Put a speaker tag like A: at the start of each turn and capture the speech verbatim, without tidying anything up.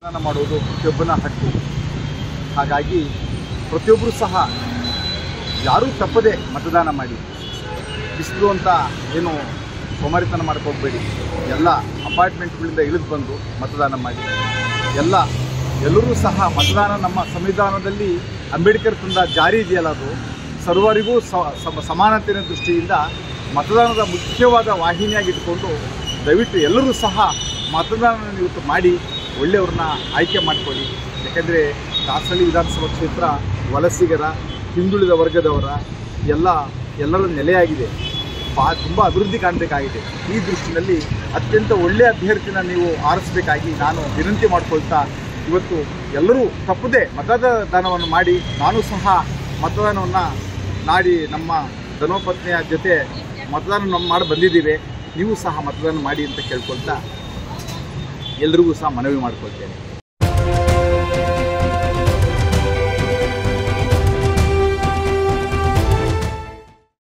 A: ಮತದಾನ ಮಾಡುವುದು ಪ್ರತಿಯೊಬ್ಬನ ಹಕ್ಕು. ಹಾಗಾಗಿ ಪ್ರತಿಯೊಬ್ಬರು ಸಹ ಯಾರೂ ತಪ್ಪದೆ ಮತದಾನ ಮಾಡಿ. ಬಿಸಿಲು ಅಂತ ಏನು ಸೋಮಾರಿತನ ಮಾಡಕ್ಕೆ ಹೋಗಬೇಡಿ. ಎಲ್ಲ ಅಪಾರ್ಟ್ಮೆಂಟ್ಗಳಿಂದ ಇಳಿದು ಬಂದು ಮತದಾನ ಮಾಡಿ. ಎಲ್ಲ ಎಲ್ಲರೂ ಸಹ ಮತದಾನ ನಮ್ಮ ಸಂವಿಧಾನದಲ್ಲಿ ಅಂಬೇಡ್ಕರ್ ತಂದ ಜಾರಿ ಇದೆಯಲ್ಲ, ಅದು ಸರ್ವರಿಗೂ ಸಮಾನತೆಯ ದೃಷ್ಟಿಯಿಂದ ಮತದಾನದ ಮುಖ್ಯವಾದ ವಾಹಿನಿಯಾಗಿಟ್ಕೊಂಡು ದಯವಿಟ್ಟು ಎಲ್ಲರೂ ಸಹ ಮತದಾನ ಇವತ್ತು ಮಾಡಿ ಒಳ್ಳೆಯವ್ರನ್ನ ಆಯ್ಕೆ ಮಾಡಿಕೊಳ್ಳಿ. ಯಾಕೆಂದರೆ ದಾಸಹಳ್ಳಿ ವಿಧಾನಸಭಾ ಕ್ಷೇತ್ರ ವಲಸಿಗರ, ಹಿಂದುಳಿದ ವರ್ಗದವರ ಎಲ್ಲ ಎಲ್ಲರ ನೆಲೆಯಾಗಿದೆ. ಬಾ ತುಂಬ ಅಭಿವೃದ್ಧಿ ಕಾಣಬೇಕಾಗಿದೆ. ಈ ದೃಷ್ಟಿಯಲ್ಲಿ ಅತ್ಯಂತ ಒಳ್ಳೆಯ ಅಭ್ಯರ್ಥಿನ ನೀವು ಆರಿಸಬೇಕಾಗಿ ನಾನು ವಿನಂತಿ ಮಾಡಿಕೊಳ್ತಾ, ಇವತ್ತು ಎಲ್ಲರೂ ತಪ್ಪದೆ ಮತದಾನವನ್ನು ಮಾಡಿ, ನಾನು ಸಹ ಮತದಾನವನ್ನು ಮಾಡಿ ನಮ್ಮ ಧರ್ಮಪತ್ನಿಯ ಜೊತೆ ಮತದಾನ ಮಾಡಿ ಬಂದಿದ್ದೀವಿ. ನೀವು ಸಹ ಮತದಾನ ಮಾಡಿ ಅಂತ ಕೇಳ್ಕೊಳ್ತಾ ಎಲ್ರಿಗೂ ಸಹ ಮನವಿ ಮಾಡಿಕೊಳ್ತೇನೆ.